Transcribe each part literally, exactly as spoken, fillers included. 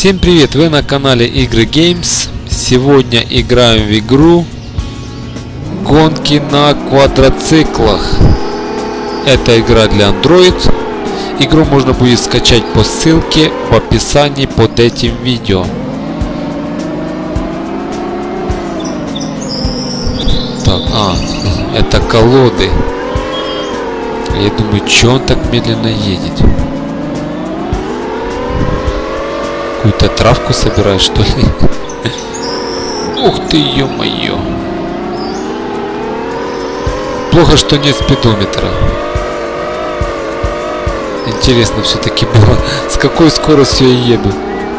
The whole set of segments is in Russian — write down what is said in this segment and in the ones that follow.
Всем привет! Вы на канале Игры Games. Сегодня играем в игру гонки на квадроциклах. Это игра для Android. Игру можно будет скачать по ссылке в описании под этим видео. Так, а, это колоды. Я думаю, что он так медленно едет? Какую-то травку собираешь, что ли? Ух ты, ё-моё. Плохо, что нет спидометра. Интересно все-таки было, с какой скоростью я еду.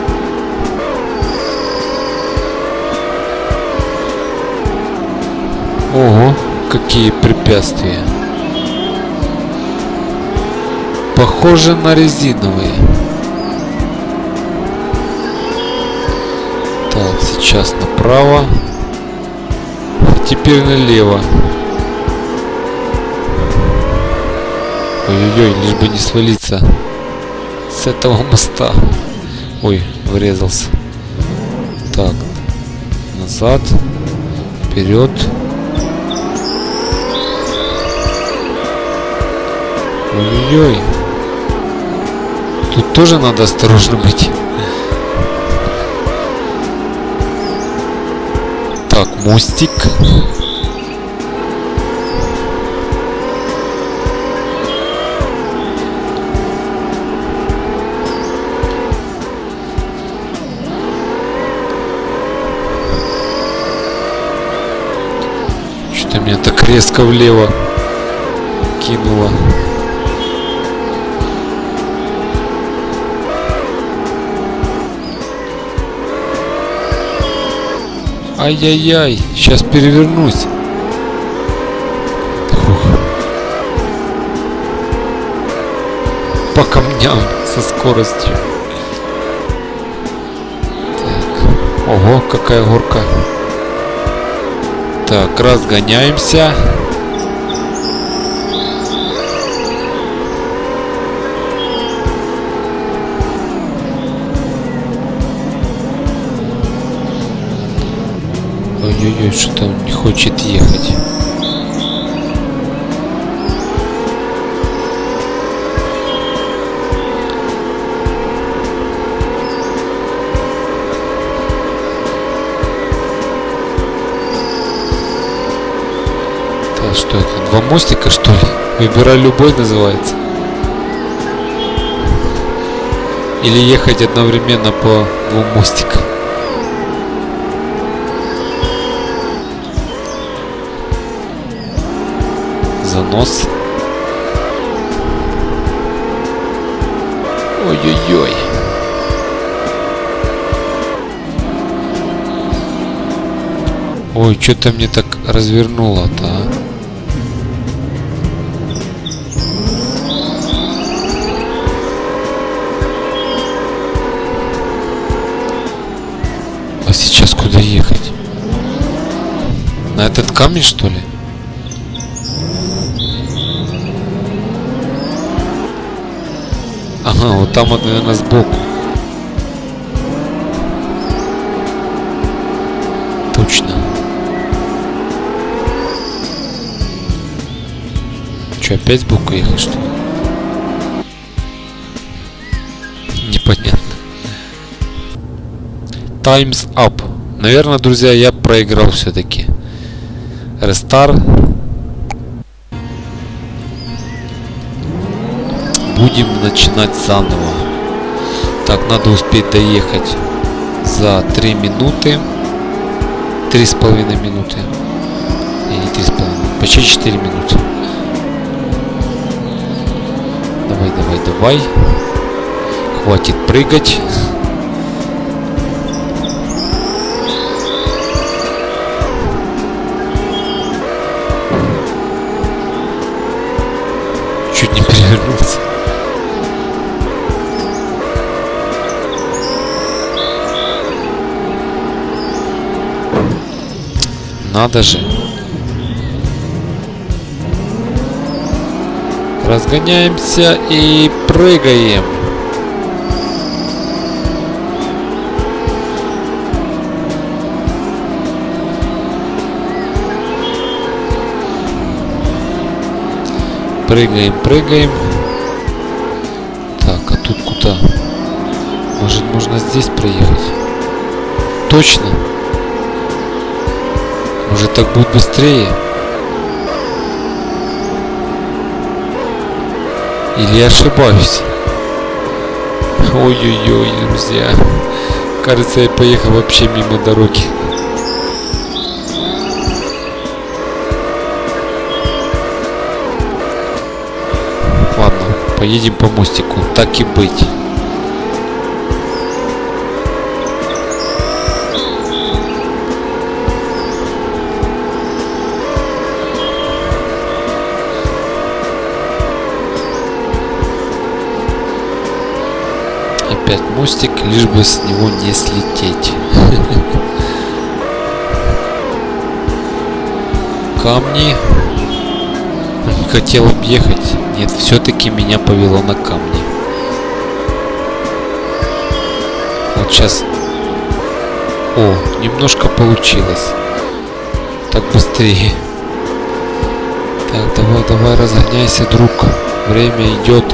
Ого, какие препятствия. Похоже на резиновые. Так, сейчас направо. Теперь налево. Ой-ой-ой, лишь бы не свалиться с этого моста. Ой, врезался. Так, назад, вперед. Ой-ой-ой. Тут тоже надо осторожно быть. Так, мостик. Что-то меня так резко влево кинуло. Ай-яй-яй, сейчас перевернусь. Фух. По камням со скоростью. Так. Ого, какая горка. Так, разгоняемся. Ой-ой-ой, что-то он не хочет ехать. Так, что это? Два мостика, что ли? Выбирай любой, называется. Или ехать одновременно по двум мостикам. Занос. Ой-ой-ой. Ой, что-то мне так развернуло-то, а? А сейчас куда ехать? На этот камень, что ли? Ага, вот там вот, наверное, сбоку. Точно. Че, опять сбоку ехать, что ли? Непонятно. Time's up. Наверное, друзья, я проиграл все-таки. Restart. Будем начинать заново. Так, надо успеть доехать за три минуты. Три с половиной минуты. И не три с половиной. Почти четыре минуты. Давай, давай, давай. Хватит прыгать. Чуть не перевернулся. Надо же. Разгоняемся и прыгаем. Прыгаем, прыгаем. Так, а тут куда? Может, можно здесь проехать? Точно? Может, так будет быстрее? Или я ошибаюсь? Ой-ой-ой, друзья. Кажется, я поехал вообще мимо дороги. Ладно, поедем по мостику. Так и быть. Опять мостик, лишь бы с него не слететь. Камни. Хотел объехать. Нет, все-таки меня повело на камни. Вот сейчас. О, немножко получилось. Так быстрее. Так, давай, давай, разгоняйся, друг. Время идет.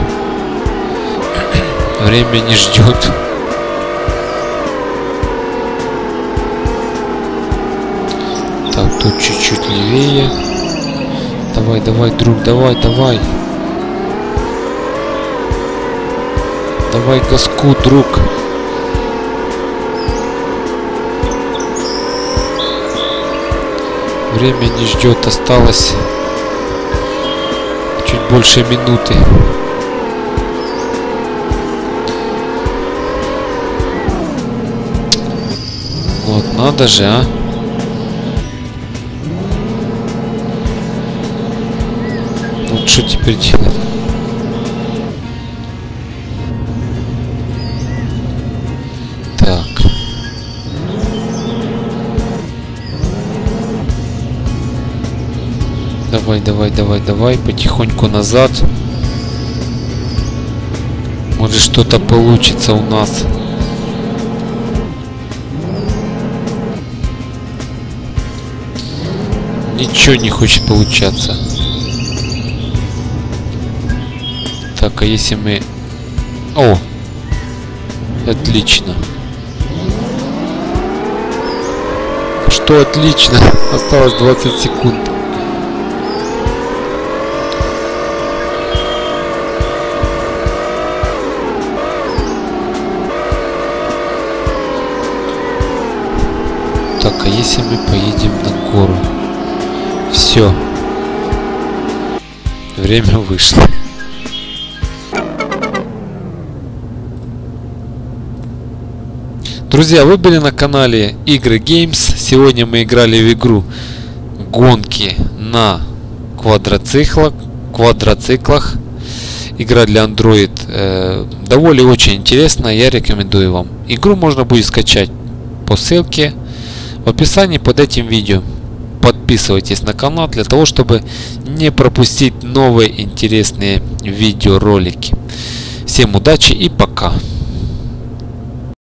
Время не ждет. Так, тут чуть-чуть левее. Давай, давай, друг, давай, давай. Давай газку, друг. Время не ждет, осталось чуть больше минуты. Вот надо же, а. Вот что теперь делать? Так. Давай, давай, давай, давай, потихоньку назад. Может, что-то получится у нас. Ничего не хочет получаться. Так, а если мы... О! Отлично. Что отлично? Осталось двадцать секунд. Так, а если мы поедем на гору? Все. Время вышло. Друзья, вы были на канале Игры Games. Сегодня мы играли в игру гонки на квадроциклах. квадроциклах. Игра для Android. Э, довольно очень интересная. Я рекомендую вам. Игру можно будет скачать по ссылке в описании под этим видео. Подписывайтесь на канал для того, чтобы не пропустить новые интересные видеоролики. Всем удачи и пока.